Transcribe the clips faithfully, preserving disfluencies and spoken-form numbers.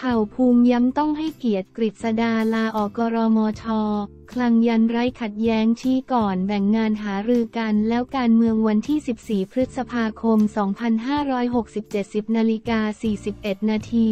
ผ่าภูมิย้ำต้องให้เกียรติกฤษดาลาออกกรมช.คลังยันไร้ขัดแย้งชี้ก่อนแบ่งงานหารือกันแล้วการเมืองวันที่สิบสี่พฤษภาคมสองพันห้าร้อยหกสิบเจ็ด สิบนาฬิกาสี่สิบเอ็ดนาที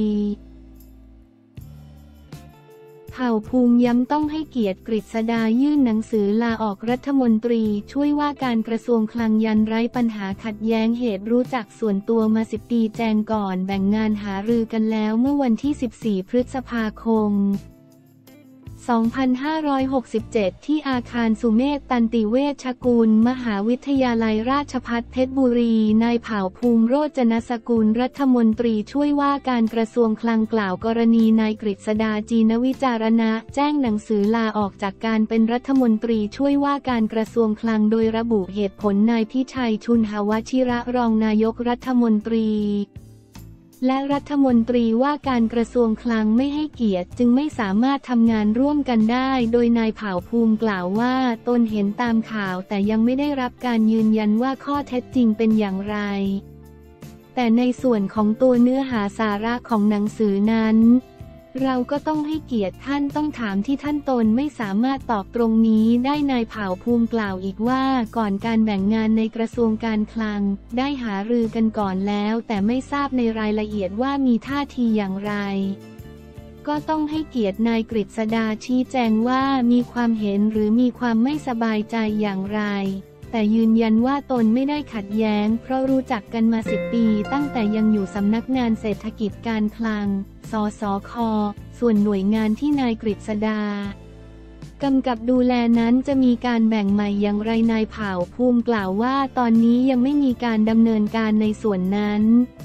เผ่าภูมิย้ำต้องให้เกียรติกฤษดายื่นหนังสือลาออกรัฐมนตรีช่วยว่าการกระทรวงคลังยันไร้ปัญหาขัดแย้งเหตุรู้จักส่วนตัวมาสิบปีแจงก่อนแบ่งงานหารือกันแล้วเมื่อวันที่สิบสี่พฤษภาคมสองพันห้าร้อยหกสิบเจ็ดที่อาคารสุเมธตันติเวชกุลมหาวิทยาลัยราชภัฏเพชรบุรีนายเผ่าภูมิโรจนสกุลรัฐมนตรีช่วยว่าการกระทรวงคลังกล่าวกรณีนายกฤษดาจีนวิจารณะแจ้งหนังสือลาออกจากการเป็นรัฐมนตรีช่วยว่าการกระทรวงคลังโดยระบุเหตุผลนายพิชัยชุนหวชิระรองนายกรัฐมนตรีและรัฐมนตรีว่าการกระทรวงคลังไม่ให้เกียรติจึงไม่สามารถทำงานร่วมกันได้โดยนายเผ่าภูมิกล่าวว่าตนเห็นตามข่าวแต่ยังไม่ได้รับการยืนยันว่าข้อเท็จจริงเป็นอย่างไรแต่ในส่วนของตัวเนื้อหาสาระของหนังสือนั้นเราก็ต้องให้เกียรติท่านต้องถามที่ท่านตนไม่สามารถตอบตรงนี้ได้นายเผ่าภูมิกล่าวอีกว่าก่อนการแบ่งงานในกระทรวงการคลังได้หารือกันก่อนแล้วแต่ไม่ทราบในรายละเอียดว่ามีท่าทีอย่างไรก็ต้องให้เกียรตินายกฤษดาชี้แจงว่ามีความเห็นหรือมีความไม่สบายใจอย่างไรแต่ยืนยันว่าตนไม่ได้ขัดแย้งเพราะรู้จักกันมาสิบปีตั้งแต่ยังอยู่สำนักงานเศรษฐกิจการคลังสสค.ส่วนหน่วยงานที่นายกฤษดากำกับดูแลนั้นจะมีการแบ่งใหม่อย่างไรนายเผ่าภูมิกล่าวว่าตอนนี้ยังไม่มีการดำเนินการในส่วนนั้น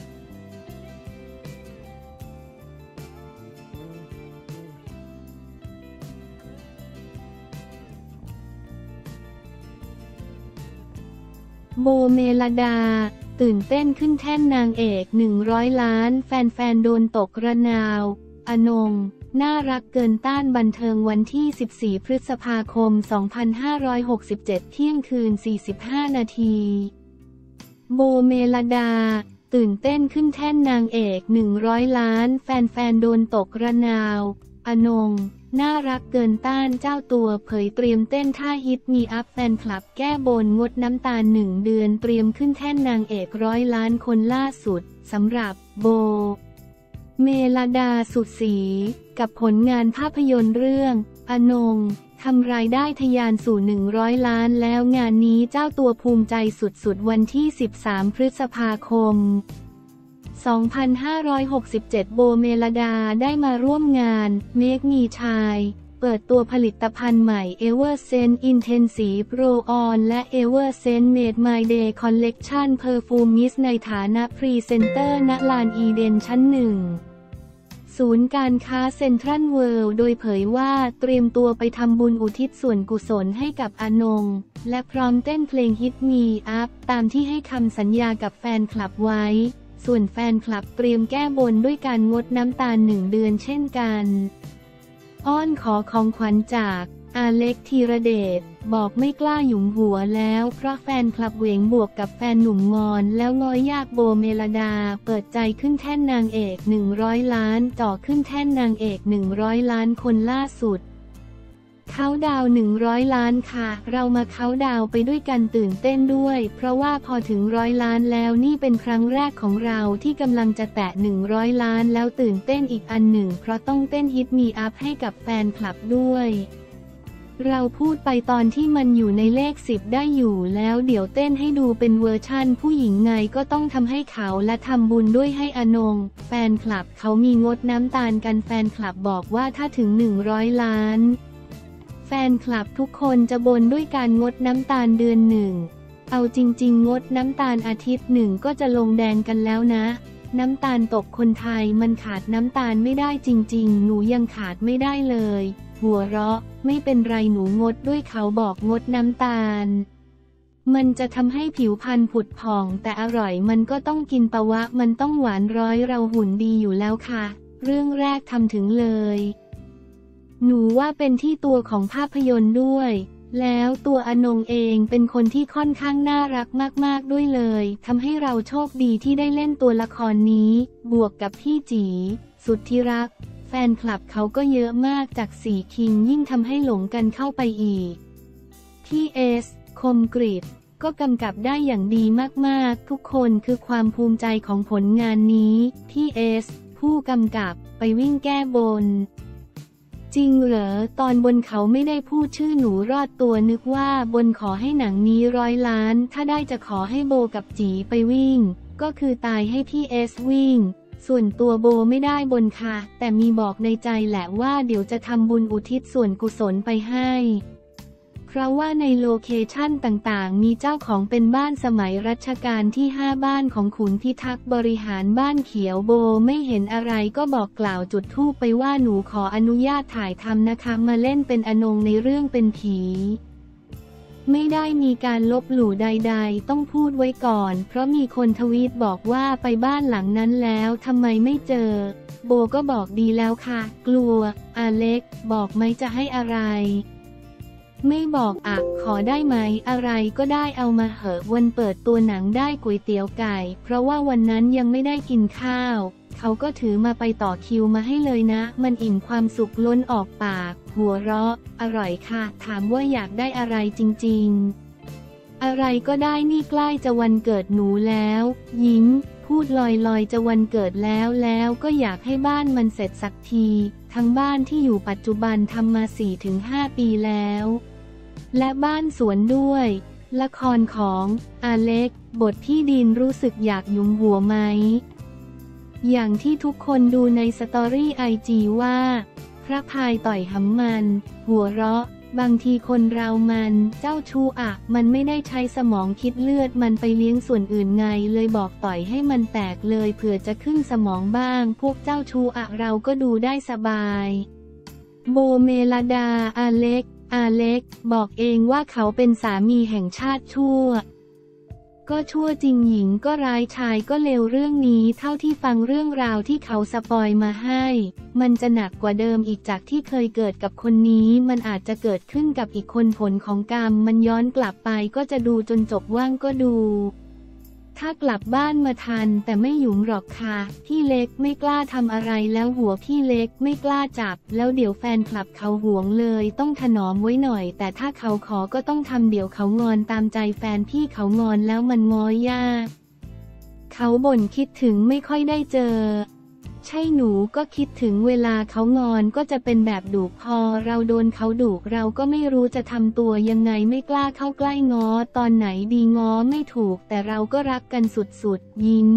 โบเมลดาตื่นเต้นขึ้นแท่นนางเอกหนึ่งร้อยล้านแฟนๆโดนตกระนาวอนงน่ารักเกินต้านบันเทิงวันที่สิบสี่พฤษภาคมสองพันห้าร้อยหกสิบเจ็ดเที่ยงคืนสี่สิบห้านาทีโบเมลดาตื่นเต้นขึ้นแท่นนางเอกหนึ่งร้อยล้านแฟนๆโดนตกระนาวอนงน่ารักเกินต้านเจ้าตัวเผยเตรียมเต้นท่าฮิตมีอัพแฟนคลับแก้บนงดน้ำตาลหนึ่งเดือนเตรียมขึ้นแท่นนางเอกร้อยล้านคนล่าสุดสำหรับโบเมลดาสุดศรีกับผลงานภาพยนตร์เรื่องอนงทำรายได้ทะยานสู่หนึ่งร้อยล้านแล้วงานนี้เจ้าตัวภูมิใจสุดๆวันที่สิบสามพฤษภาคมสองพันห้าร้อยหกสิบเจ็ดโบเมลดาได้มาร่วมงานเมกมีชายเปิดตัวผลิตภัณฑ์ใหม่ Eversense Intensive Roll-On และ Eversense Made My Day Collection Perfumes ในฐานะพรีเซนเตอร์ณลานอีเดนชั้นหนึ่งศูนย์การค้าเซ็นทรัลเวิลด์โดยเผยว่าเตรียมตัวไปทำบุญอุทิศส่วนกุศลให้กับอนงและพร้อมเต้นเพลงฮิตมีอัพตามที่ให้คำสัญญากับแฟนคลับไว้ส่วนแฟนคลับเตรียมแก้บนด้วยการงดน้ำตาลหนึ่งเดือนเช่นกันอ้อนขอของขวัญจากอาเล็กธีรเดชบอกไม่กล้าหยุมหัวแล้วเพราะแฟนคลับเหวงบวกกับแฟนหนุ่มงอนแล้วง้อยยากโบเมลดาเปิดใจขึ้นแท่นนางเอกหนึ่งร้อยล้านจ่อขึ้นแท่นนางเอกหนึ่งร้อยล้านคนล่าสุดเขาดาวหนึ่งร้อยล้านค่ะเรามาเขาดาวไปด้วยกันตื่นเต้นด้วยเพราะว่าพอถึงร้อยล้านแล้วนี่เป็นครั้งแรกของเราที่กำลังจะแตะหนึ่งร้อยล้านแล้วตื่นเต้นอีกอันหนึ่งเพราะต้องเต้นฮิตมีอัพให้กับแฟนคลับด้วยเราพูดไปตอนที่มันอยู่ในเลขสิบได้อยู่แล้วเดี๋ยวเต้นให้ดูเป็นเวอร์ชั่นผู้หญิงไงก็ต้องทำให้เขาและทำบุญด้วยให้อนงแฟนคลับเขามีงดน้ำตาลกันแฟนคลับบอกว่าถ้าถึงหนึ่งร้อยล้านแฟนคลับทุกคนจะบนด้วยการงดน้ำตาลเดือนหนึ่งเอาจริงๆงดน้ำตาลอาทิตย์หนึ่งก็จะลงแดงกันแล้วนะน้ำตาลตกคนไทยมันขาดน้ำตาลไม่ได้จริงๆหนูยังขาดไม่ได้เลยหัวเราะไม่เป็นไรหนูงดด้วยเขาบอกงดน้ำตาลมันจะทำให้ผิวพรรณผุดผ่องแต่อร่อยมันก็ต้องกินปะวะมันต้องหวานร้อยเราหุ่นดีอยู่แล้วค่ะเรื่องแรกทำถึงเลยหนูว่าเป็นที่ตัวของภาพยนตร์ด้วยแล้วตัวอนงเองเป็นคนที่ค่อนข้างน่ารักมากๆด้วยเลยทำให้เราโชคดีที่ได้เล่นตัวละครนี้บวกกับพี่จีสุดที่รักแฟนคลับเขาก็เยอะมากจากสี่คิงยิ่งทำให้หลงกันเข้าไปอีกที่เอสคมกริตก็กำกับได้อย่างดีมากๆทุกคนคือความภูมิใจของผลงานนี้ที่เอสผู้กำกับไปวิ่งแก้บนจริงเหรอตอนบนเขาไม่ได้พูดชื่อหนูรอดตัวนึกว่าบนขอให้หนังนี้ร้อยล้านถ้าได้จะขอให้โบกับจีไปวิ่งก็คือตายให้พี่เอสวิ่งส่วนตัวโบไม่ได้บนค่ะแต่มีบอกในใจแหละว่าเดี๋ยวจะทำบุญอุทิศส่วนกุศลไปให้เพราะว่าในโลเคชั่นต่างๆมีเจ้าของเป็นบ้านสมัยรัชกาลที่ห้าบ้านของขุนพิทักษ์บริหารบ้านเขียวโบไม่เห็นอะไรก็บอกกล่าวจุดธูปไปว่าหนูขออนุญาตถ่ายทำนะคะมาเล่นเป็นอนงในเรื่องเป็นผีไม่ได้มีการลบหลู่ใดๆต้องพูดไว้ก่อนเพราะมีคนทวีตบอกว่าไปบ้านหลังนั้นแล้วทำไมไม่เจอโบก็บอกดีแล้วค่ะกลัวอาเล็กบอกไหมจะให้อะไรไม่บอกอ่ะขอได้ไหมอะไรก็ได้เอามาเหอะวันเปิดตัวหนังได้ก๋วยเตี๋ยวไก่เพราะว่าวันนั้นยังไม่ได้กินข้าวเขาก็ถือมาไปต่อคิวมาให้เลยนะมันอิ่มความสุขล้นออกปากหัวเราะอร่อยค่ะถามว่าอยากได้อะไรจริงๆอะไรก็ได้นี่ใกล้จะวันเกิดหนูแล้วยิ้มพูดลอยๆจะวันเกิดแล้วแล้วก็อยากให้บ้านมันเสร็จสักทีทั้งบ้านที่อยู่ปัจจุบันทำมา สี่ถึงห้า ปีแล้วและบ้านสวนด้วยละครของอาเล็กบทที่ดินรู้สึกอยากหยุมหัวไหมอย่างที่ทุกคนดูในสตอรี่ไอจีว่าพระพายต่อยหำมันหัวเราะบางทีคนเรามันเจ้าชู้อะมันไม่ได้ใช้สมองคิดเลือดมันไปเลี้ยงส่วนอื่นไงเลยบอกต่อยให้มันแตกเลยเผื่อจะขึ้นสมองบ้างพวกเจ้าชู้อะเราก็ดูได้สบายโบเมลดาอาเล็กอาเล็กบอกเองว่าเขาเป็นสามีแห่งชาติชั่วก็ชั่วจริงหญิงก็ร้ายชายก็เลวเรื่องนี้เท่าที่ฟังเรื่องราวที่เขาสปอยมาให้มันจะหนักกว่าเดิมอีกจากที่เคยเกิดกับคนนี้มันอาจจะเกิดขึ้นกับอีกคนผลของกรรมมันย้อนกลับไปก็จะดูจนจบว่างก็ดูถ้ากลับบ้านมาทันแต่ไม่หยุมหรอกค่ะพี่เล็กไม่กล้าทำอะไรแล้วหัวพี่เล็กไม่กล้าจับแล้วเดี๋ยวแฟนคลับเขาหวงเลยต้องถนอมไว้หน่อยแต่ถ้าเขาขอก็ต้องทำเดี๋ยวเขางอนตามใจแฟนพี่เขางอนแล้วมันง้อยากเขาบ่นคิดถึงไม่ค่อยได้เจอใช่หนูก็คิดถึงเวลาเขางอนก็จะเป็นแบบดุพอเราโดนเขาดุเราก็ไม่รู้จะทำตัวยังไงไม่กล้าเข้าใกล้ง้อตอนไหนดีง้อไม่ถูกแต่เราก็รักกันสุดๆยิ้ม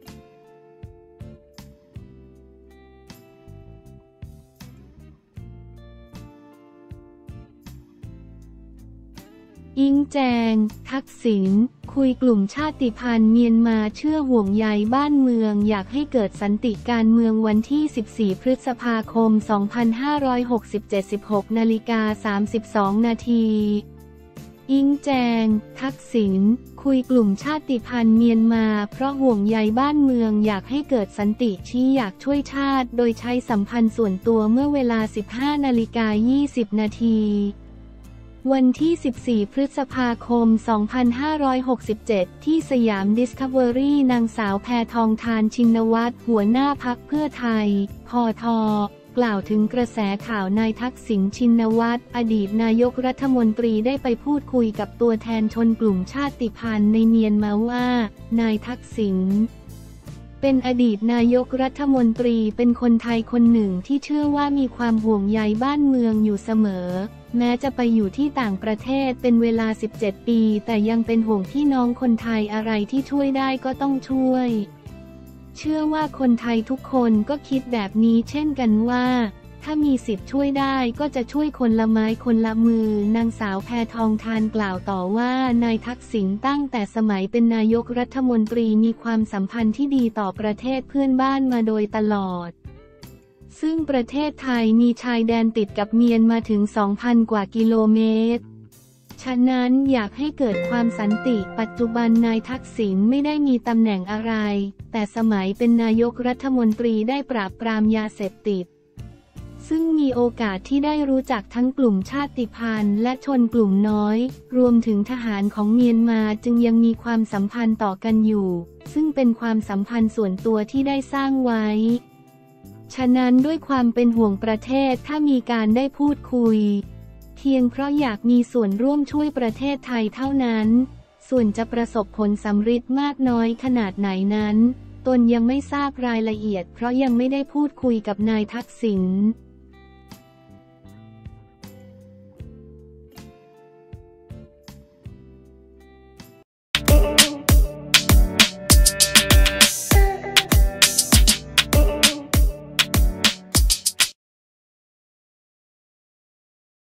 อิงแจงทักษิณคุยกลุ่มชาติพันธุ์เมียนมาเชื่อห่วงใยบ้านเมืองอยากให้เกิดสันติการเมืองวันที่สิบสี่พฤษภาคมสองพันห้าร้อยหกสิบเจ็ด สิบหกนาฬิกาสามสิบสองนาทีอิงแจงทักษิณคุยกลุ่มชาติพันธุ์เมียนมาเพราะห่วงใยบ้านเมืองอยากให้เกิดสันติชี้อยากช่วยชาติโดยใช้สัมพันธ์ส่วนตัวเมื่อเวลา สิบห้านาฬิกายี่สิบนาทีวันที่สิบสี่พฤษภาคมสองพันห้าร้อยหกสิบเจ็ดที่สยามดิสคัฟเวอรี่นางสาวแพทองธารชินวัตรหัวหน้าพรรคเพื่อไทยพทกล่าวถึงกระแสข่าวนายทักษิณชินวัตรอดีตนายกรัฐมนตรีได้ไปพูดคุยกับตัวแทนชนกลุ่มชาติพันธุ์ในเมียนมาว่านายทักษิณเป็นอดีตนายกรัฐมนตรีเป็นคนไทยคนหนึ่งที่เชื่อว่ามีความห่วงใยบ้านเมืองอยู่เสมอแม้จะไปอยู่ที่ต่างประเทศเป็นเวลาสิบเจ็ดปีแต่ยังเป็นห่วงพี่น้องคนไทยอะไรที่ช่วยได้ก็ต้องช่วยเชื่อว่าคนไทยทุกคนก็คิดแบบนี้เช่นกันว่าถ้ามีสิทธิ์ช่วยได้ก็จะช่วยคนละไม้คนละมือนางสาวแพทองธารกล่าวต่อว่านายทักษิณตั้งแต่สมัยเป็นนายกรัฐมนตรีมีความสัมพันธ์ที่ดีต่อประเทศเพื่อนบ้านมาโดยตลอดซึ่งประเทศไทยมีชายแดนติดกับเมียนมาถึง สองพัน กว่ากิโลเมตรฉะนั้นอยากให้เกิดความสันติปัจจุบันนายทักษิณไม่ได้มีตำแหน่งอะไรแต่สมัยเป็นนายกรัฐมนตรีได้ปราบปรามยาเสพติดซึ่งมีโอกาสที่ได้รู้จักทั้งกลุ่มชาติพันธุ์และชนกลุ่มน้อยรวมถึงทหารของเมียนมาจึงยังมีความสัมพันธ์ต่อกันอยู่ซึ่งเป็นความสัมพันธ์ส่วนตัวที่ได้สร้างไว้ฉะนั้นด้วยความเป็นห่วงประเทศถ้ามีการได้พูดคุยเพียงเพราะอยากมีส่วนร่วมช่วยประเทศไทยเท่านั้นส่วนจะประสบผลสำเร็จมากน้อยขนาดไหนนั้นตนยังไม่ทราบรายละเอียดเพราะยังไม่ได้พูดคุยกับนายทักษิณ